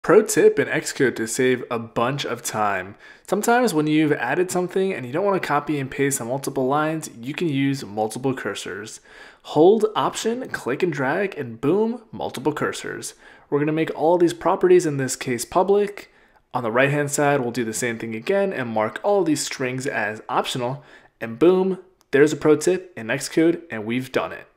Pro tip in Xcode to save a bunch of time. Sometimes when you've added something and you don't want to copy and paste on multiple lines, you can use multiple cursors. Hold Option, click and drag, and boom, multiple cursors. We're going to make all these properties, in this case public. On the right hand side, we'll do the same thing again and mark all these strings as optional. And boom, there's a pro tip in Xcode, and we've done it.